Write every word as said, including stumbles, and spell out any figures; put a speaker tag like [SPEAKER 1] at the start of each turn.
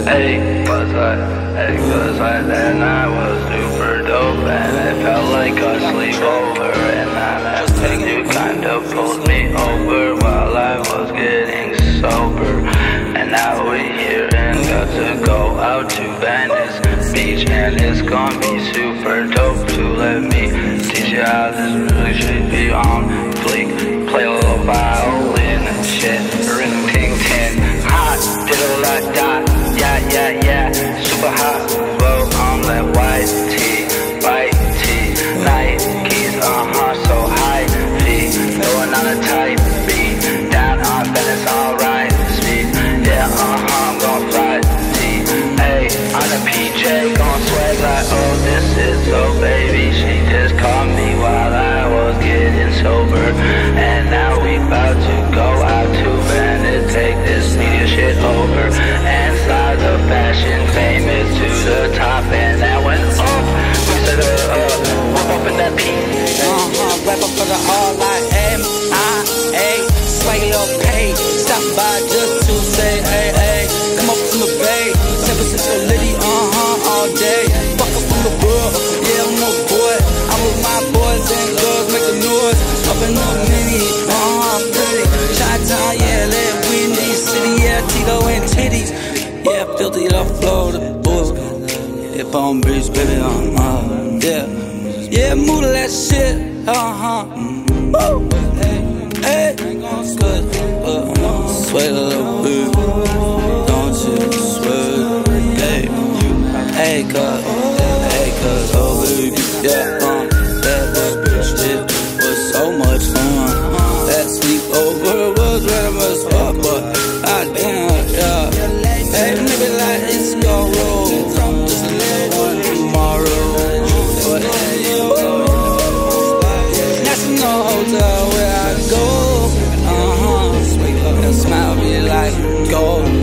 [SPEAKER 1] Hey, was I, hey, cause I, that night was super dope, and it felt like a sleepover, and now that thing you kinda pulled me over while I was getting sober, and now we're here and got to go out to Venice Beach, and it's gonna be super dope to let me teach you how this really should be on fleek. Play a little violin and shit, ring ting ting, hot, diddle la dot. Yeah, yeah, yeah, super hot, whoa, on that white tee, white tee, Nikes, uh-huh, so high feet, going on a tight beat, down on Venice, alright, speed, yeah, uh-huh, I'm gon' fly tee, hey, on a P J, gon' swag like, oh, this is so baby, she just called me while I was getting sober, and now we about to go out to Venice, take this media shit over, and the fashion famous to the top, and that went up. We said, uh, uh, whip up in that P.
[SPEAKER 2] Uh-huh, rap up for the all like M I A, swag your pay. Stop by just to say, hey, hey, come up from the bay. ten percent so litty, uh-huh, all day. Fuck up from the world, yeah, I'm no boy. I'm with my boys and girls, make the noise. Up in the mini, uh-huh, I'm pretty. Chi-town, yeah, let Windy City, yeah, Tito and titties. Yeah, filthy off flow, the boys. Yeah, Palm Beach, baby, uh-huh, yeah. Yeah, move to that shit, uh-huh. Woo! Hey, hey, good, uh, sweat a little bit, don't you sweat, hey. Hey, cuz, hey, cuz, oh, baby, yeah, uh, that was, it was so much fun. That sleepover was random fuck, but I damn, yeah. Hey, nigga, like it's gon' roll. Just a little one tomorrow. But hey, National Hotel where I go. Uh huh. And smile me like gold.